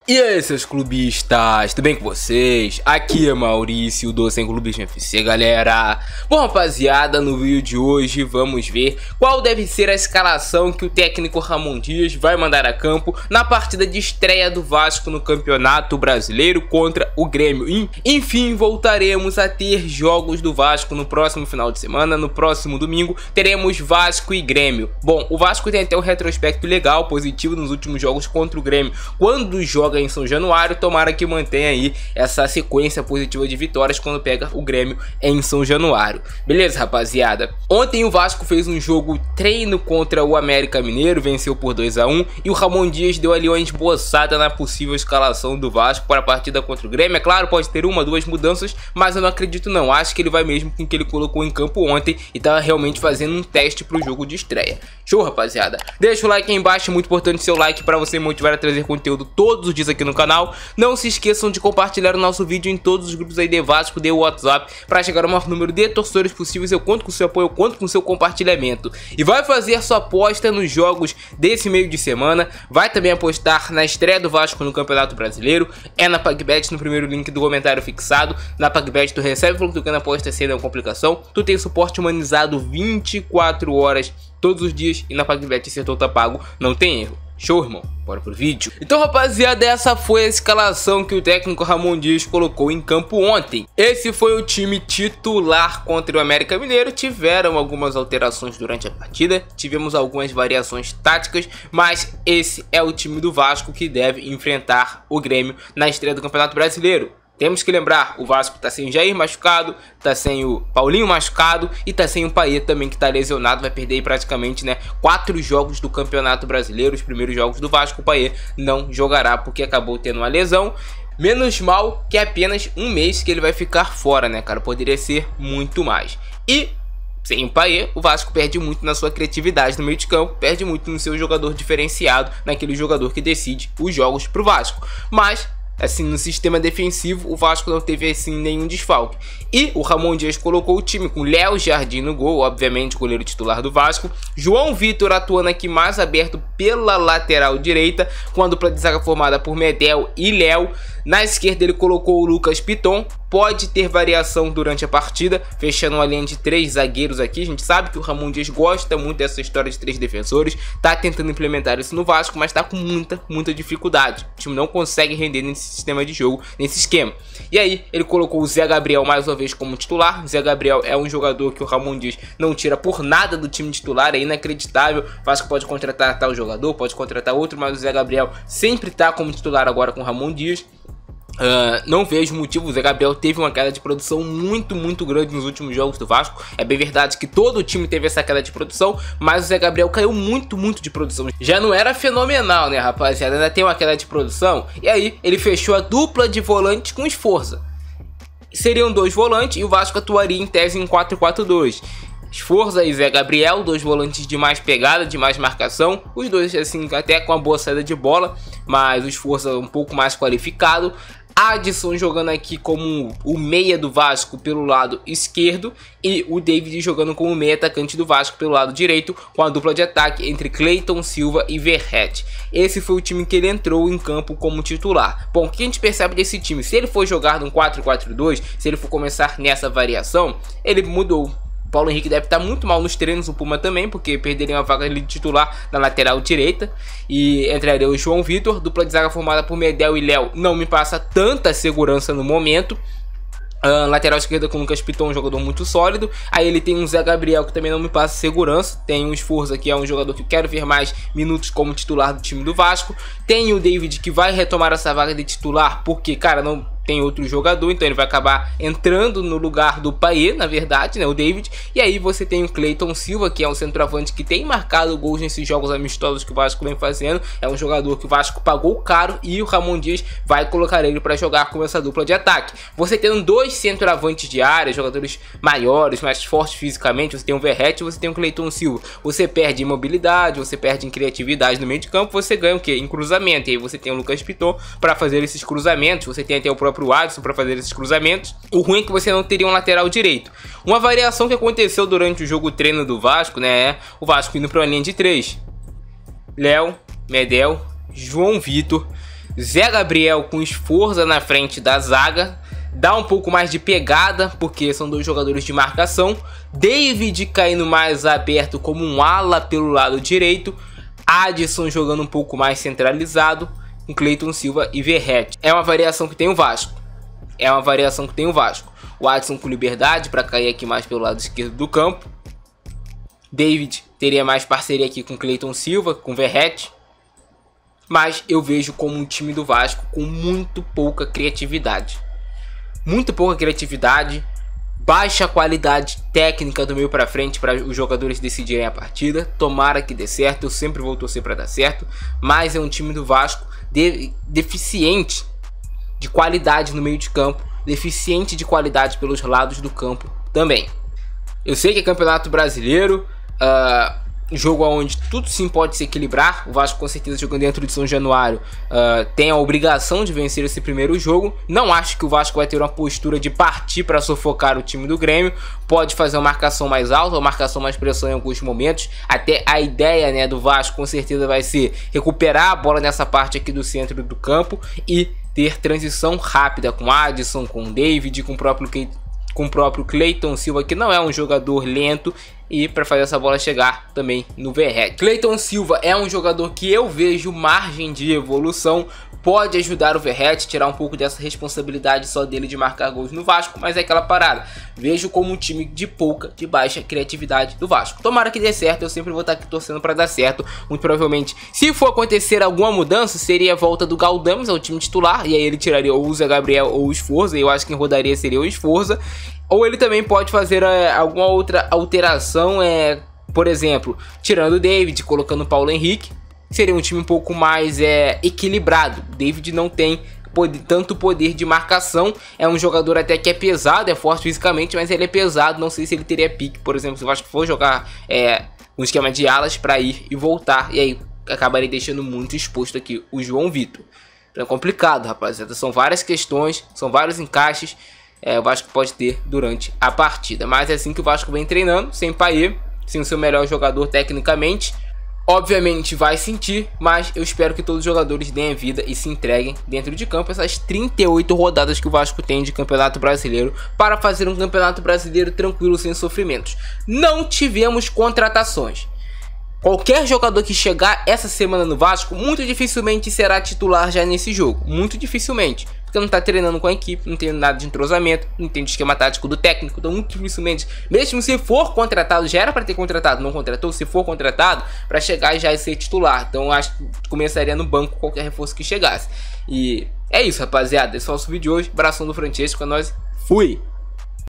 E aí, seus clubistas, tudo bem com vocês? Aqui é Maurício do Sem Clubismo FC, galera. Bom, rapaziada, no vídeo de hoje vamos ver qual deve ser a escalação que o técnico Ramon Dias vai mandar a campo na partida de estreia do Vasco no Campeonato Brasileiro contra o Grêmio. Enfim, voltaremos a ter jogos do Vasco no próximo final de semana. No próximo domingo teremos Vasco e Grêmio. Bom, o Vasco tem até um retrospecto legal, positivo nos últimos jogos contra o Grêmio. Quando joga em São Januário, tomara que mantenha aí essa sequência positiva de vitórias quando pega o Grêmio em São Januário. Beleza, rapaziada? Ontem o Vasco fez um jogo treino contra o América Mineiro, venceu por 2 a 1 e o Ramon Dias deu ali uma esboçada na possível escalação do Vasco para a partida contra o Grêmio. É claro, pode ter uma, duas mudanças, mas eu não acredito não. Acho que ele vai mesmo com o que ele colocou em campo ontem e tá realmente fazendo um teste pro jogo de estreia. Show, rapaziada? Deixa o like aí embaixo, é muito importante seu like para você me motivar a trazer conteúdo todos os dias aqui no canal. Não se esqueçam de compartilhar o nosso vídeo em todos os grupos aí de Vasco, de WhatsApp, para chegar ao maior número de torcedores possíveis. Eu conto com seu apoio, eu conto com seu compartilhamento. E vai fazer sua aposta nos jogos desse meio de semana. Vai também apostar na estreia do Vasco no Campeonato Brasileiro. É na PagBet, no primeiro link do comentário fixado. Na PagBet tu recebe o que na aposta sem nenhuma complicação. Tu tem suporte humanizado 24 horas todos os dias e na PagBet acertou tá pago, não tem erro. Show, irmão? Bora pro vídeo. Então, rapaziada, essa foi a escalação que o técnico Ramon Dias colocou em campo ontem. Esse foi o time titular contra o América Mineiro. Tiveram algumas alterações durante a partida, tivemos algumas variações táticas, mas esse é o time do Vasco que deve enfrentar o Grêmio na estreia do Campeonato Brasileiro. Temos que lembrar, o Vasco tá sem o Jair machucado, tá sem o Paulinho machucado e tá sem o Payet também, que tá lesionado. Vai perder aí praticamente, 4 jogos do Campeonato Brasileiro, os primeiros jogos do Vasco. O Payet não jogará porque acabou tendo uma lesão. Menos mal que é apenas um mês que ele vai ficar fora, cara? Poderia ser muito mais. E sem o Payet, o Vasco perde muito na sua criatividade no meio de campo, perde muito no seu jogador diferenciado, naquele jogador que decide os jogos pro Vasco. Mas assim, no sistema defensivo, o Vasco não teve assim nenhum desfalque. E o Ramon Dias colocou o time com Léo Jardim no gol, obviamente goleiro titular do Vasco. João Vitor atuando aqui mais aberto pela lateral direita, com a dupla de zaga formada por Medel e Léo. Na esquerda ele colocou o Lucas Piton. Pode ter variação durante a partida, fechando uma linha de 3 zagueiros aqui. A gente sabe que o Ramon Dias gosta muito dessa história de 3 defensores. Tá tentando implementar isso no Vasco, mas tá com muita dificuldade. O time não consegue render nesse sistema de jogo, nesse esquema. E aí ele colocou o Zé Gabriel mais uma vez como titular. O Zé Gabriel é um jogador que o Ramon Dias não tira por nada do time titular, é inacreditável. O Vasco pode contratar tal jogador, pode contratar outro, mas o Zé Gabriel sempre tá como titular agora com o Ramon Dias. Não vejo motivo. O Zé Gabriel teve uma queda de produção muito grande nos últimos jogos do Vasco. É bem verdade que todo o time teve essa queda de produção, mas o Zé Gabriel caiu muito de produção. Já não era fenomenal, rapaziada? Ainda tem uma queda de produção. E aí ele fechou a dupla de volantes com Sforza. Seriam 2 volantes e o Vasco atuaria em tese em 4-4-2. Sforza e Zé Gabriel, 2 volantes de mais pegada, de mais marcação. Os dois assim até com uma boa saída de bola, mas o Sforza um pouco mais qualificado. Adson jogando aqui como o meia do Vasco pelo lado esquerdo e o David jogando como meia atacante do Vasco pelo lado direito, com a dupla de ataque entre Cleiton Silva e Verratti. Esse foi o time que ele entrou em campo como titular. Bom, o que a gente percebe desse time? Se ele for jogar num 4-4-2, se ele for começar nessa variação, ele mudou. Paulo Henrique deve estar muito mal nos treinos, o Puma também, porque perderia uma vaga de titular na lateral direita. E entraria o João Vitor, dupla de zaga formada por Medel e Léo, não me passa tanta segurança no momento. Lateral esquerda com o Lucas Piton, um jogador muito sólido. Aí ele tem um Zé Gabriel que também não me passa segurança. Tem o Sforza, que é um jogador que eu quero ver mais minutos como titular do time do Vasco. Tem o David, que vai retomar essa vaga de titular porque, cara, não tem outro jogador, então ele vai acabar entrando no lugar do Payet, na verdade, o David. E aí você tem o Cleiton Silva, que é um centroavante que tem marcado gols nesses jogos amistosos que o Vasco vem fazendo. É um jogador que o Vasco pagou caro e o Ramon Dias vai colocar ele para jogar com essa dupla de ataque. Você tendo 2 centroavantes de área, jogadores maiores, mais fortes fisicamente, você tem o Verratti e você tem o Cleiton Silva. Você perde em mobilidade, você perde em criatividade no meio de campo, você ganha o quê? Em cruzamento. E aí você tem o Lucas Piton para fazer esses cruzamentos, você tem até o próprio Adson para fazer esses cruzamentos. O ruim é que você não teria um lateral direito. Uma variação que aconteceu durante o jogo treino do Vasco, o Vasco indo para uma linha de 3. Léo, Medel, João Vitor. Zé Gabriel com Sforza na frente da zaga. Dá um pouco mais de pegada, porque são dois jogadores de marcação. David caindo mais aberto como um ala pelo lado direito. Adson jogando um pouco mais centralizado, com Cleiton Silva e Verratti. É uma variação que tem o Vasco. O Adson com liberdade para cair aqui mais pelo lado esquerdo do campo. David teria mais parceria aqui com Cleiton Silva, com Verratti. Mas eu vejo como um time do Vasco com muito pouca criatividade. Baixa qualidade técnica do meio para frente para os jogadores decidirem a partida. Tomara que dê certo, eu sempre vou torcer para dar certo, mas é um time do Vasco deficiente de qualidade no meio de campo, deficiente de qualidade pelos lados do campo também. Eu sei que é Campeonato Brasileiro, jogo onde tudo sim pode se equilibrar. O Vasco com certeza jogando dentro de São Januário tem a obrigação de vencer esse primeiro jogo. Não acho que o Vasco vai ter uma postura de partir para sufocar o time do Grêmio. Pode fazer uma marcação mais alta, uma marcação mais pressão em alguns momentos. Até a ideia, né, do Vasco com certeza vai ser recuperar a bola nessa parte aqui do centro do campo e ter transição rápida com Adson, com David, com o próprio Cleiton Silva, que não é um jogador lento, e para fazer essa bola chegar também no Verratti. Cleiton Silva é um jogador que eu vejo margem de evolução, pode ajudar o Verratti, tirar um pouco dessa responsabilidade só dele de marcar gols no Vasco, mas é aquela parada. Vejo como um time de baixa criatividade do Vasco. Tomara que dê certo, eu sempre vou estar aqui torcendo para dar certo. Muito provavelmente, se for acontecer alguma mudança, seria a volta do Galdames ao time titular, e aí ele tiraria ou o Zé Gabriel ou o Sforza, e eu acho que quem rodaria seria o Sforza. Ou ele também pode fazer alguma outra alteração, por exemplo, tirando o David, colocando o Paulo Henrique. Seria um time um pouco mais equilibrado. David não tem tanto poder de marcação. É um jogador até que é pesado, é forte fisicamente, mas ele é pesado. Não sei se ele teria pique, por exemplo, se o Vasco for jogar um esquema de alas para ir e voltar. E aí acabaria deixando muito exposto aqui o João Vitor. Então é complicado, rapaziada. São várias questões, são vários encaixes. O Vasco pode ter durante a partida. Mas é assim que o Vasco vem treinando, sem Payet, sem o seu melhor jogador tecnicamente. Obviamente vai sentir, mas eu espero que todos os jogadores deem a vida e se entreguem dentro de campo essas 38 rodadas que o Vasco tem de Campeonato Brasileiro para fazer um Campeonato Brasileiro tranquilo, sem sofrimentos. Não tivemos contratações. Qualquer jogador que chegar essa semana no Vasco, muito dificilmente será titular já nesse jogo. Muito dificilmente. Porque não tá treinando com a equipe, não tem nada de entrosamento, não tem esquema tático do técnico. Então muito dificilmente, mesmo se for contratado, já era para ter contratado, não contratou, se for contratado, para chegar e já ser titular. Então acho que começaria no banco qualquer reforço que chegasse. E é isso, rapaziada. Esse foi o nosso vídeo de hoje. Abração do Francesco, é nóis. Fui!